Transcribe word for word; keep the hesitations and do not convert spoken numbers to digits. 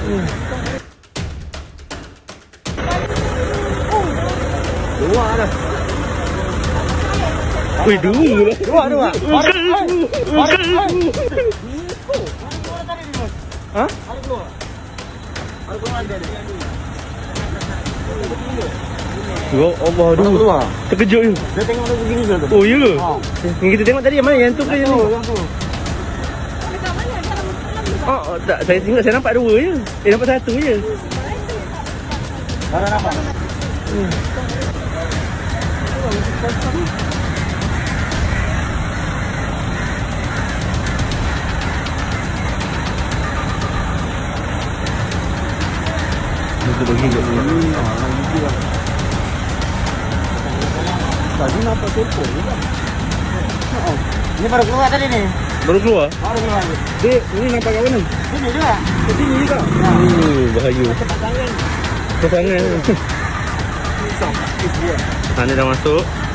Dua dah. Wih, dua lah. Dua, dua. Bukan. Bukan. Hah? Ada keluar. Ada keluar ada. Ya Allah, aduh. Terkejut je. Dia tengok dia begini je tu. Oh, ya ke? Ha. Yang kita tengok tadi mana? Yang tu ke yang ni? Yang tu. Oh, oh, tak. Saya tengok, saya nampak dua je. Eh, nampak satu je. Ada nampak? Hmm. Kita bagi kat sini. Tadi nampak telefon juga. Ini baru keluar tadi ni. Baru keluar? Baru keluar. Dek, ini nampak kat mana? Sini juga. Kat sini juga? Oh, bahaya. Cepat tangan. Kesangan. Ha, ni dah masuk.